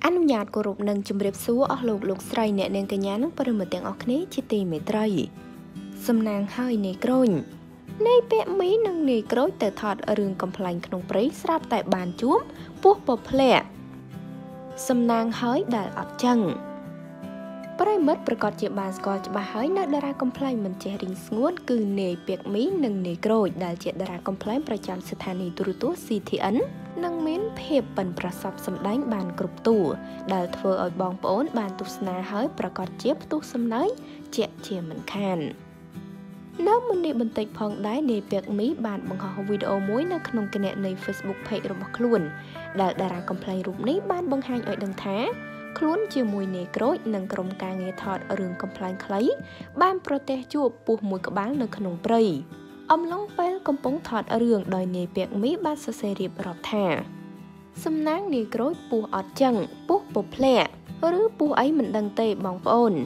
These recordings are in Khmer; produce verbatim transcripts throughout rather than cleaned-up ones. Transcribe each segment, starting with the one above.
អនុញ្ញាតគោរពនឹងជម្រាបសួរអស់លោកលោកស្រីអ្នកនាងកញ្ញានិងប្រិយមិត្តទាំងអស់គ្នាជាទីមេត្រីសំណាងហើយនាយក្រូចនាយពាក់មីនិងនាយក្រូចទៅថតរឿងកំ pl ែងក្នុងព្រៃស្រាប់តែបានជួបពស់ពភ្លាក់សំណាងហើយដែលអត់ចឹងប្រិយមិត្តប្រកាសជាបានស្គាល់ច្បាស់ហើយនៅតារាកំ pl ែងមិនចេះរីងស្ងួនគឺនាយពាក់មីនិងនាយក្រូចដែលជាតារាកំ pl ែងប្រចាំស្ថានីយទូរទស្សន៍ ซี ที เอ็น និងមានភាពប៉ិនប្រសប់សម្ដែងបានគ្រប់តួដែលធ្វើឲ្យបងប្អូនបានទស្សនាហើយប្រកាសជាផ្ទុះសំណើចជាក់ជាមិនខាននៅមុននេះបន្តិចផងដែរនាយពាក់មីបានបង្ហោះវីដេអូមួយនៅក្នុងគណនី Facebook Page របស់ខ្លួនដែលតារាកំ pl ែងរូបនេះបានបង្ហាញឲ្យដឹងថាខ្លួនជាមួយនាយក្រូចនិងក្រុមការងារថតរឿងកំ pl ែងខ្លីបានប្រទះជួបពស់មួយក្បាលនៅក្នុងព្រៃអំឡុងពេលកំពុងថតរឿងដោយនាយពាក់មីបានសរសេររៀបរាប់ថាសំណាងនាយក្រូចពស់អត់ចឹងពស់ពភ្លាក់ឬពស់អីមិនដឹងទេបងប្អូន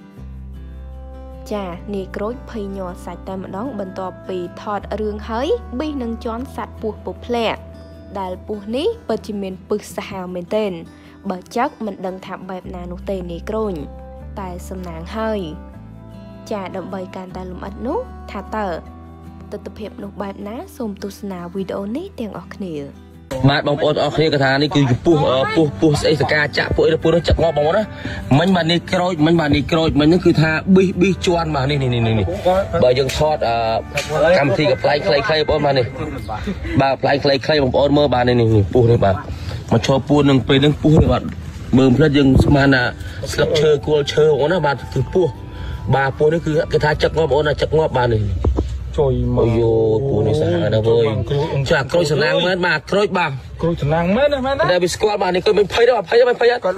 ចានាយក្រូចភ័យញ័រសាច់តែម្ដងបន្ទាប់ពីថតរឿងហើយប៊ីសនឹងជន់សัตว์ពស់ពភ្លាក់ដែលពស់នេះពិតជាមានពឹសសាហាវមែនទែនបើចឹកមិនដឹងថាបែបណានោះទេនាយក្រូចតែសំណាងហើយចាដើម្បីកាន់តែលម្អិតនោះថាតើទស្សនភាពនោះបែបណាសូមទស្សនាវីដេអូនេះទាំងអស់គ្នាបាទបងប្អូនអរគ្នាក៏ថានេះគឺចំពោះពោះពោះស្អីសកាចាក់ពួកអីពួកនោះចាក់ងាប់បងប្អូនណាមិញបាទនេះក្រូចមិញបាទនេះក្រូចមិញហ្នឹងគឺថាប៊ីសប៊ីសជន់បាទនេះនេះនេះបើយើងថតកម្មវិធីកំ pl ែងខ្លីៗបងប្អូនបាទនេះបាទ pl ែងខ្លីៗបងប្អូនមើលបាទនេះនេះពោះនេះបាទមកឈរពួននឹងពេលហ្នឹងពោះនេះបាទមើលផ្លិតយើងស្មានថាស្លឹកឈើគល់ឈើបងប្អូនណាបាទគឺពោះបាទពោះនេះគឺគេថាចាក់ងាប់បងប្អូនណាចាក់ងាប់បាទនេះជួយមកយោពូនេះសាហាវណាស់វើយចាក្រូចសំណាងមែនបាទក្រូចបាទគ្រូសំណាងមែនមែនណាតែវាស្គាល់បាទនេះគឺមិនភ័យទេបាទភ័យទេមិនភ័យគាត់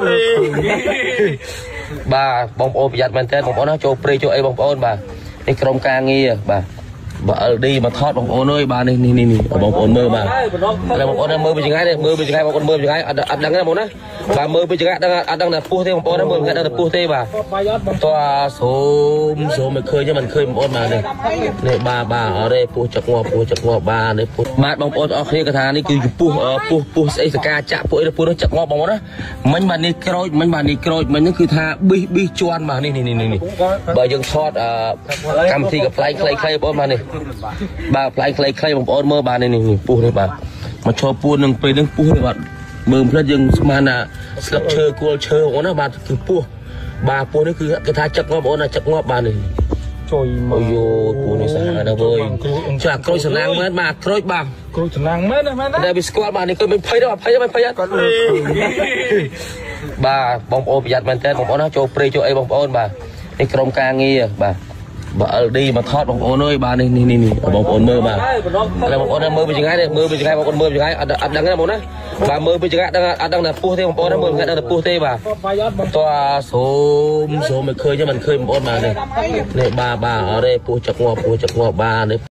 បាទបងប្អូនប្រយ័ត្នមែនតើបងប្អូនណាចូលព្រៃចូលអីបងប្អូនបាទនេះក្រុមការងារបាទបើ แอล ดี មកថតបងប្អូនអើយបាទនេះនេះនេះបងប្អូនមើលបាទហើយបងប្អូនមើលពីចង្អែនេះមើលពីចង្អែបងប្អូនមើលពីចង្អែអត់អត់ដឹងទេបងប្អូនណាបាទមើលពីចង្អែដឹងអត់ដឹងតែពោះទេបងប្អូនណាមើលមិនដឹងតែពោះទេបាទតោះសូមសូមមិនឃើញទេមិនឃើញបងប្អូនបាទនេះនេះបាទបាទអរេពោះចាក់ងាប់ពោះចាក់ងាប់បាទនេះពោះបាទបងប្អូនអរគ្នាក៏ថានេះគឺចំពោះពោះពោះស្អីសកាចាក់ពួកអីពួកនោះចាក់ងាប់បងប្អូនណាមិញបាទនេះក្រូចមិញបាទនេះក្រូចមិញហ្នឹងគឺថាប៊ីសប៊ីសជន់បាទនេះនេះនេះបើយើងថតកម្មវិធីកំ pl ែងខ្លីៗបងប្អូនបាទនេះបាទ pl ែងខ្លីៗបងប្អូនមើលបាទនេះនេះពោះនេះបាទមកឈរពួននឹងពេលហ្នឹងពោះនេះបាទមើលផ្លិតយើងស្មានថាស្លឹកឈើគល់ឈើបងប្អូនណាបាទគឺពោះបាទពោះនេះគឺគេថាចាក់ងាប់បងប្អូនណាចាក់ងាប់បាទនេះជួយមកយោពូនេះសាហាវណាស់វើយចាក្រូចសំណាងមែនបាទក្រូចបាទគ្រូសំណាងមែនមែនណាតែវាស្គាល់បាទនេះគឺមិនភ័យទេបាទភ័យទេមិនភ័យគាត់បាទបងប្អូនប្រយ័ត្នមែនតើបងប្អូនណាចូលព្រៃចូលអីបងប្អូនបាទនេះក្រុមការងារបាទបើ แอล ดี មកថតបងប្អូនអើយបាទនេះនេះនេះបងប្អូនមើលបាទហើយបងប្អូនមើលពីចង្អែនេះមើលពីចង្អែបងប្អូនមើលពីចង្អែអត់អត់ដឹងទេបងប្អូនណាបាទមើលពីចង្អែដឹងអត់ដឹងតែពោះទេបងប្អូនណាមើលមិនដឹងតែពោះទេបាទតោះសូមសូមមិនឃើញទេមិនឃើញបងប្អូនបាទនេះនេះបាទបាទអរេពោះចាក់ងាប់ពោះចាក់ងាប់បាទនេះ